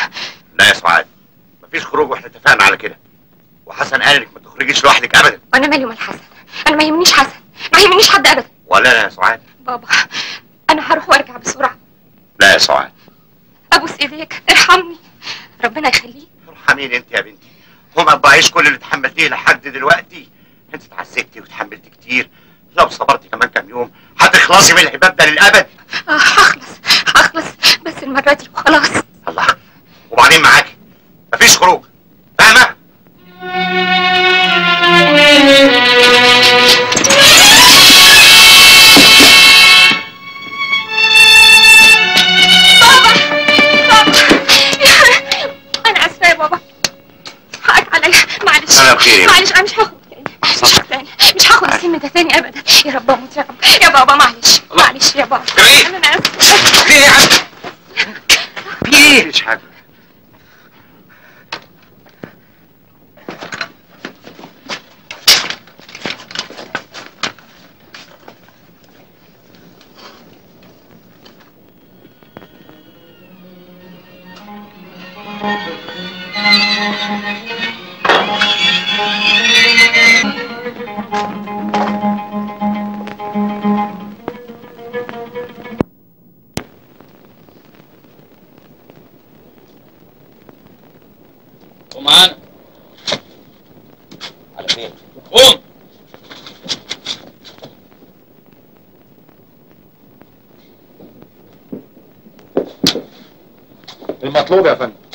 لا يا سعاد، مفيش خروج واحنا اتفقنا على كده، وحسن قال انك ما تخرجيش لوحدك ابدا. وانا مالي ومال حسن؟ انا ما يهمنيش حسن، ما يهمنيش حد ابدا. ولا لا يا سعاد؟ بابا انا هروح وارجع بسرعه. لا يا سعاد. ابوس ايديك ارحمني، ربنا يخليك. ارحميني انت يا بنتي، وما تضيعيش كل اللي اتحملتيه لحد دلوقتي. انت اتعذبتي وتحملتي كتير، لو صبرتي كمان كام يوم هتخلصي من الحباب ده للابد. هخلص بس المره دي وخلاص. الله، وبعدين معاكي مفيش خروج، فاهمه؟ انا اسفه يا بابا، حقك عليا، معلش. انا بخير. معلش انا مش هاخد تاني، مش هاخد السم ده تاني ابدا. يا رب اموت يا رب. يا بابا معلش يا بابا. انا اسفه. في ايه يا عم؟ في ايه؟ مش حاجه. ومعانا على فين؟ قوم. المطلوب يا فندم.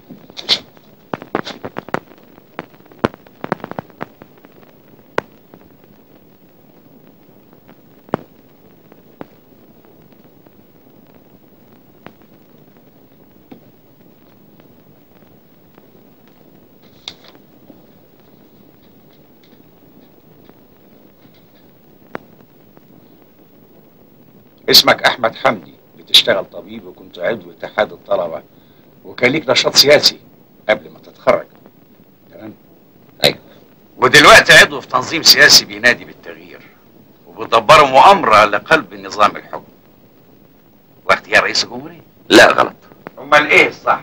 اسمك احمد حمدي، بتشتغل طبيب وكنت عضو اتحاد الطلبه، وكان ليك نشاط سياسي قبل ما تتخرج، تمام؟ ايوه. ودلوقتي عضو في تنظيم سياسي بينادي بالتغيير، وبيدبروا مؤامره لقلب نظام الحكم واختيار رئيس الجمهوريه. لا غلط. امال ايه الصح؟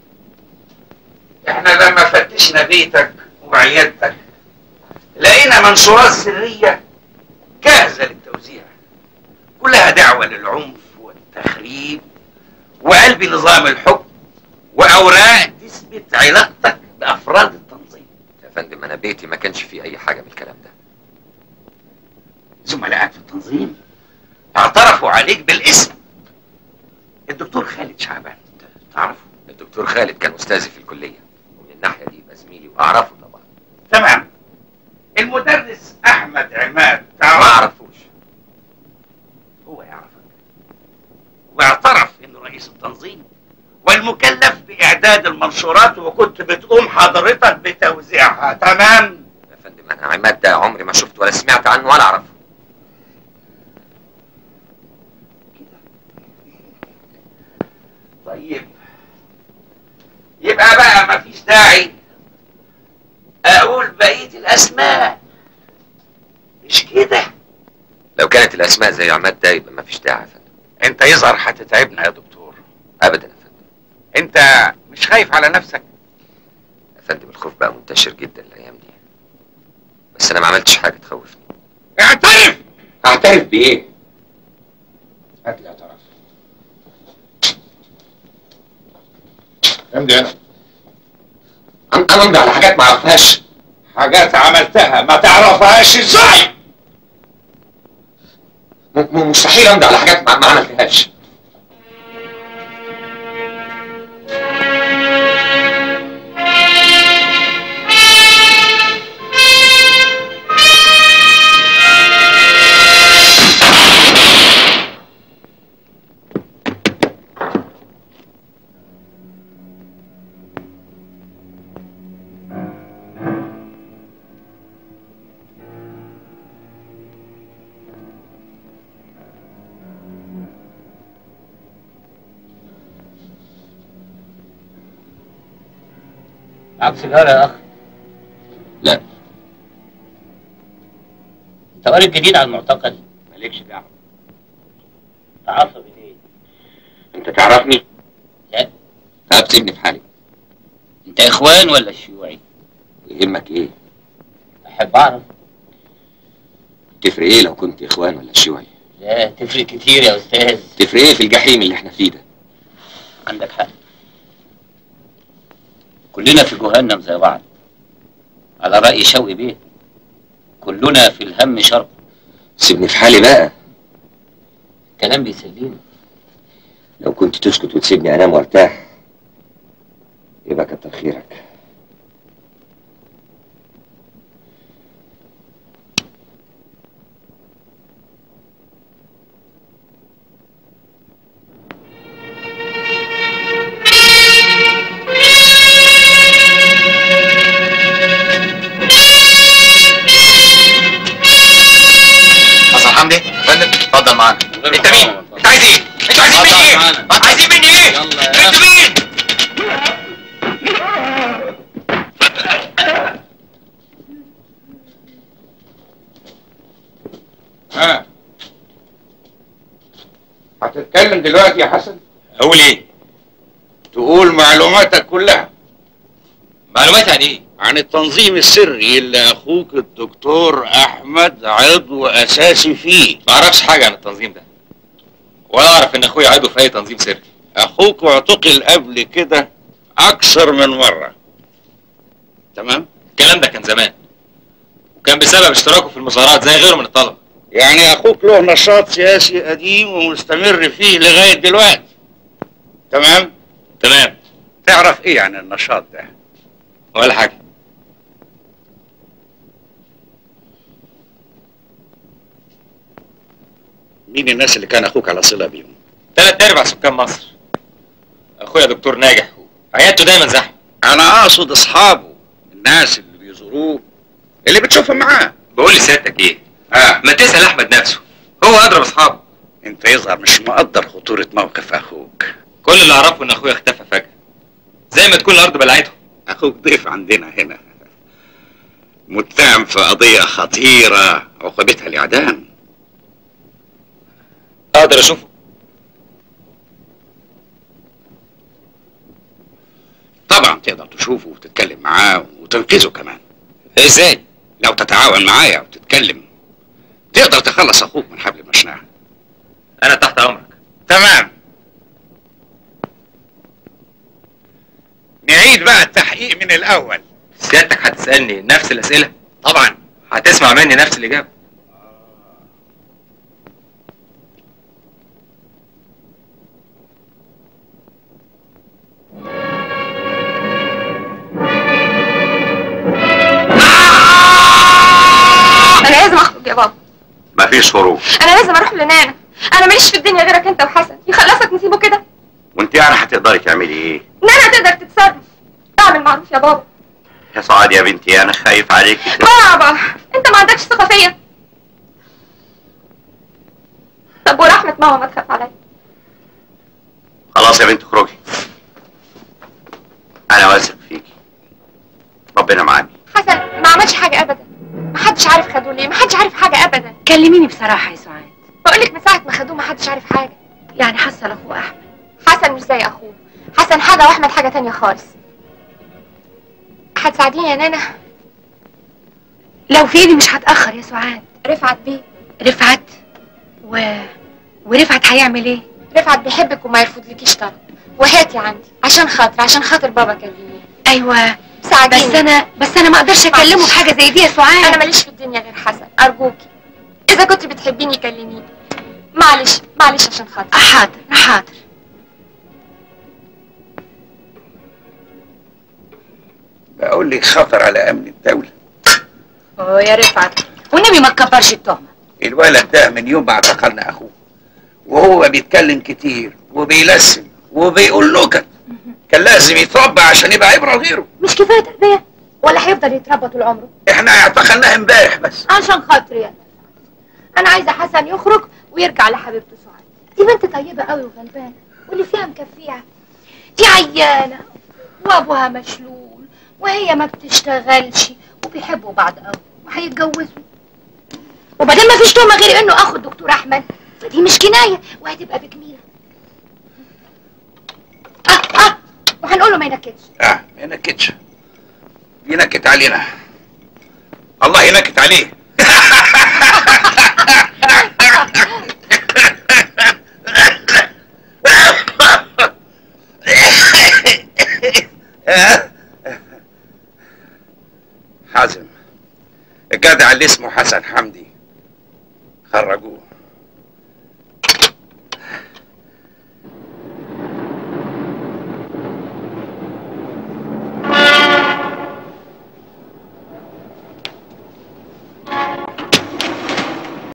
احنا لما فتشنا بيتك وعيادتك لقينا منشورات سريه جاهزه للتوزيع، كلها دعوه للعنف والتخريب وقلب نظام الحكم واوراق تثبت علاقتك بافراد التنظيم. يا فندم انا بيتي ما كانش فيه اي حاجه من الكلام ده. زملائك في التنظيم اعترفوا عليك بالاسم. الدكتور خالد شعبان، تعرفه؟ الدكتور خالد كان استاذي في الكليه، ومن الناحيه دي يبقى زميلي واعرفه طبعا. تمام. المدرس احمد عماد ما تعرفه؟ اعرفوش. هو يعرفك واعترف انه رئيس التنظيم والمكلف باعداد المنشورات، وكنت بتقوم حضرتك بتوزيعها، تمام؟ يا فندم انا عماد ده عمري ما شفته ولا سمعت عنه ولا اعرفه. طيب يبقى بقى مفيش داعي اقول بقية الاسماء، مش كده؟ لو كانت الاسماء زي عماد ده يبقى ما فيش داعي يا فندم. انت يظهر هتتعبنا يا دكتور. ابدا يا فندم. انت مش خايف على نفسك؟ يا فندم الخوف بقى منتشر جدا الايام دي، بس انا ما عملتش حاجه تخوفني. اعترف. اعترف بايه؟ هات لي اعتراف. امضي هنا. انا امضي على حاجات ما اعرفهاش. حاجات عملتها ما تعرفهاش ازاي؟ مستحيل امضي على حاجات ما عملتهاش. معاك سيجارة يا أخ؟ لا. أنت قاري الجديد على المعتقل؟ مالكش دعوه. تعرفها منين؟ انت تعرفني؟ لا. هتسيبني في حالي. انت اخوان ولا شيوعي؟ يهمك ايه؟ احب اعرف. تفرق ايه لو كنت اخوان ولا شيوعي؟ لا تفرق كتير يا استاذ. تفرق ايه في الجحيم اللي احنا فيه ده؟ عندك حق، كلنا في جهنم زي بعض، على رأي شوقي بيه، كلنا في الهم شرق. سيبني في حالي بقى. الكلام بيسليني. لو كنت تسكت وتسيبني انام وارتاح يبقى كتر خيرك. حمدي فندم اتفضل معانا. انت مين؟ انت عايز ايه؟ انتوا عايزين مني ايه؟ عايزين مني ايه؟ انتوا مين؟ هتتكلم دلوقتي يا حسن؟ اقول ايه؟ تقول معلوماتك كلها. معلومات عن ايه؟ عن التنظيم السري اللي اخوك الدكتور احمد عضو اساسي فيه. ما اعرفش حاجه عن التنظيم ده، ولا اعرف ان اخويا عضو في اي تنظيم سري. اخوك اعتقل قبل كده اكثر من مره. تمام؟ الكلام ده كان زمان، وكان بسبب اشتراكه في المظاهرات زي غيره من الطلبه. يعني اخوك له نشاط سياسي قديم ومستمر فيه لغايه دلوقتي. تمام؟ تمام. تعرف ايه عن النشاط ده؟ ولا حاجه. مين الناس اللي كان اخوك على صله بيهم؟ 3/4 سكان مصر. اخويا دكتور ناجح وعيادته دايما زحمه. انا اقصد اصحابه، الناس اللي بيزوروه اللي بتشوفهم معاه. بقول لسيادتك ايه؟ ما تسال احمد نفسه، هو ادرى باصحابه. انت يظهر مش مقدر خطوره موقف اخوك. كل اللي اعرفه ان اخويا اختفى فجاه، زي ما تكون الارض بلعته. اخوك ضيف عندنا هنا، متهم في قضيه خطيره عقوبتها الاعدام. اقدر اشوفه؟ طبعا تقدر تشوفه وتتكلم معاه وتنقذه كمان. ازاي؟ لو تتعاون معايا وتتكلم تقدر تخلص اخوك من حبل المشنقه. انا تحت امرك. تمام. نعيد بقى التحقيق من الاول. سيادتك هتسالني نفس الاسئله؟ طبعا. هتسمع مني نفس الاجابه. انا لازم اخرج يا بابا. مفيش خروج. انا لازم اروح لنانا. انا ماليش في الدنيا غيرك انت وحسن، يخلصك نسيبه كده. وانت يعني هتقدري تعملي ايه؟ نانا تقدر تتصرف. اعمل معروف يا بابا. يا سعاد يا بنتي انا خايف عليك. بابا انت ما عندكش ثقه فيا. طب ورحمه ماما ما تخاف عليا. خلاص يا بنت اخرجي، انا واثق فيكي، ربنا معاكي. حسن ما عملش حاجه ابدا، محدش عارف خدوه ليه، محدش عارف حاجه ابدا. كلميني بصراحه يا سعاد. بقولك من ساعه ما خدوه محدش عارف حاجه. يعني حصل اخوه احمد؟ حسن مش زي اخوه، حسن حاجه واحمد حاجه تانية خالص. هتساعديني يا نانا؟ لو في ايدي مش هتاخر يا سعاد. رفعت بيه. رفعت ورفعت هيعمل ايه؟ رفعت بيحبك وما يرفضلكيش طلب، وهاتي عندي عشان خاطر بابا كلمني. ايوه ساعديني. بس انا ما اقدرش اكلمه في حاجه زي دي يا سعاد. انا ماليش في الدنيا غير حسن، ارجوكي اذا كنت بتحبيني كلميني. معلش عشان خاطر. حاضر. بقول لك خطر على امن الدوله. يا رفعت والنبي ما تكبرش التهمه. الولد ده من يوم ما اعتقلنا اخوه وهو بيتكلم كتير وبيلسن وبيقول نكت، كان لازم يتربى عشان يبقى عبره لغيره. مش كفايه تربيه ولا هيفضل يتربى طول عمره؟ احنا اعتقلناه امبارح بس. عشان خاطري يا انا عايزه حسن يخرج ويرجع لحبيبته سعاد. دي بنت طيبه قوي وغلبانه واللي فيها مكفيها. دي عيانه وابوها مشلول وهي ما بتشتغلش وبيحبوا بعض قوي وهيتجوزوا. وبعدين ما فيش تهمه غير انه اخو الدكتور احمد، فدي مش كنايه وهتبقى بجميله. وهنقول له ما ينكدش. ما ينكدش، ينكد علينا، الله ينكد عليه. حازم الجدع اللي اسمه حسن حمدي خرجوه،